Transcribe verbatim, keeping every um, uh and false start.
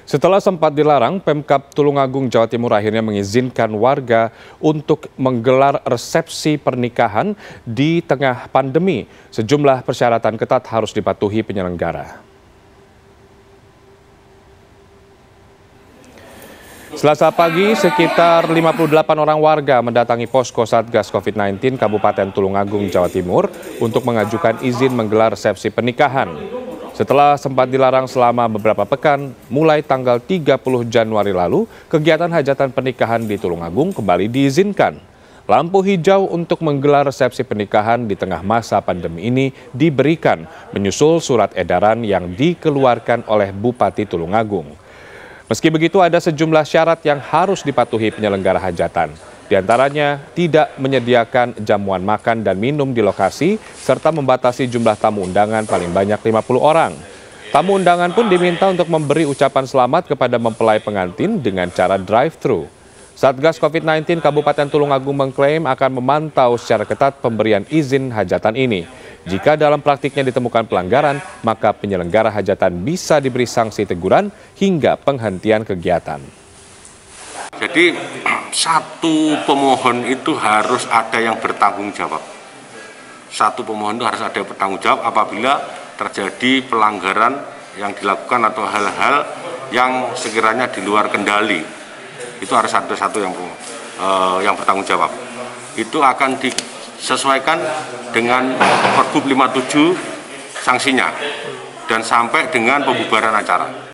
Setelah sempat dilarang, Pemkab Tulungagung, Jawa Timur akhirnya mengizinkan warga untuk menggelar resepsi pernikahan di tengah pandemi. Sejumlah persyaratan ketat harus dipatuhi penyelenggara. Selasa pagi, sekitar lima puluh delapan orang warga mendatangi posko Satgas COVID sembilan belas Kabupaten Tulungagung, Jawa Timur untuk mengajukan izin menggelar resepsi pernikahan. Setelah sempat dilarang selama beberapa pekan, mulai tanggal tiga puluh Januari lalu, kegiatan hajatan pernikahan di Tulungagung kembali diizinkan. Lampu hijau untuk menggelar resepsi pernikahan di tengah masa pandemi ini diberikan, menyusul surat edaran yang dikeluarkan oleh Bupati Tulungagung. Meski begitu, ada sejumlah syarat yang harus dipatuhi penyelenggara hajatan. Di antaranya tidak menyediakan jamuan makan dan minum di lokasi, serta membatasi jumlah tamu undangan paling banyak lima puluh orang. Tamu undangan pun diminta untuk memberi ucapan selamat kepada mempelai pengantin dengan cara drive-thru. Satgas COVID sembilan belas Kabupaten Tulungagung mengklaim akan memantau secara ketat pemberian izin hajatan ini. Jika dalam praktiknya ditemukan pelanggaran, maka penyelenggara hajatan bisa diberi sanksi teguran hingga penghentian kegiatan. Jadi satu pemohon itu harus ada yang bertanggung jawab. Satu pemohon itu harus ada yang bertanggung jawab apabila terjadi pelanggaran yang dilakukan atau hal-hal yang sekiranya di luar kendali. Itu harus ada satu yang uh, yang bertanggung jawab. Itu akan disesuaikan dengan Pergub lima puluh tujuh sanksinya dan sampai dengan pembubaran acara.